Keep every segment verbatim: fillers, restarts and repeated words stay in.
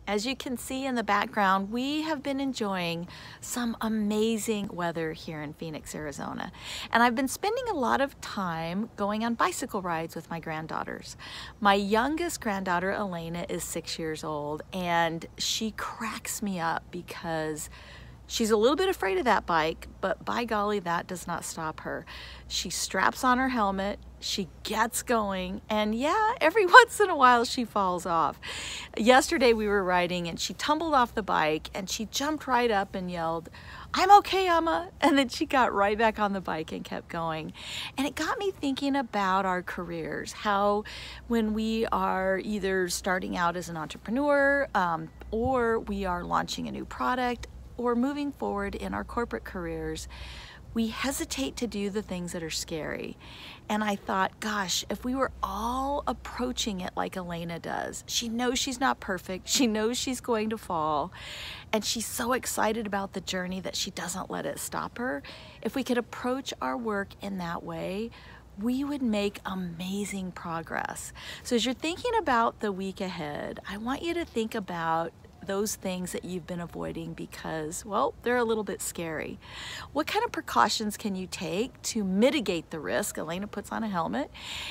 As you can see in the background, we have been enjoying some amazing weather here in Phoenix, Arizona. And I've been spending a lot of time going on bicycle rides with my granddaughters. My youngest granddaughter, Elena, is six years old, and she cracks me up because she's a little bit afraid of that bike, but by golly, that does not stop her. She straps on her helmet, she gets going, and yeah, every once in a while she falls off. Yesterday we were riding and she tumbled off the bike and she jumped right up and yelled, "I'm okay, Emma," and then she got right back on the bike and kept going. And it got me thinking about our careers, how when we are either starting out as an entrepreneur um, or we are launching a new product, or moving forward in our corporate careers, we hesitate to do the things that are scary. And I thought, gosh, if we were all approaching it like Elena does, she knows she's not perfect, she knows she's going to fall, and she's so excited about the journey that she doesn't let it stop her. If we could approach our work in that way, we would make amazing progress. So as you're thinking about the week ahead, I want you to think about those things that you've been avoiding because, well, they're a little bit scary. What kind of precautions can you take to mitigate the risk? Elena puts on a helmet.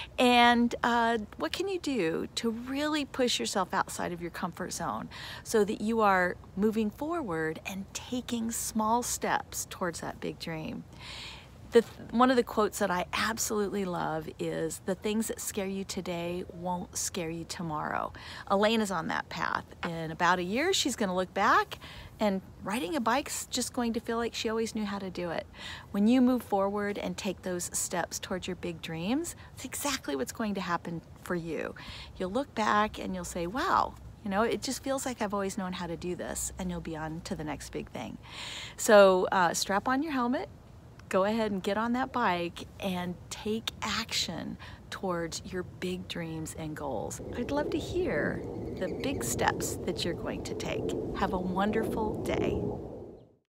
And uh, what can you do to really push yourself outside of your comfort zone so that you are moving forward and taking small steps towards that big dream? The, one of the quotes that I absolutely love is, "The things that scare you today won't scare you tomorrow." Elena's on that path. In about a year, she's going to look back and riding a bike's just going to feel like she always knew how to do it. When you move forward and take those steps towards your big dreams, it's exactly what's going to happen for you. You'll look back and you'll say, wow, you know, it just feels like I've always known how to do this, and you'll be on to the next big thing. So uh, strap on your helmet, go ahead and get on that bike and take action towards your big dreams and goals. I'd love to hear the big steps that you're going to take. Have a wonderful day.